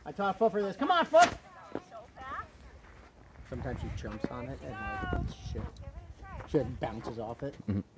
I taught Fuffer this. Come on, Fuff! Sometimes she jumps on it and like shit bounces off it.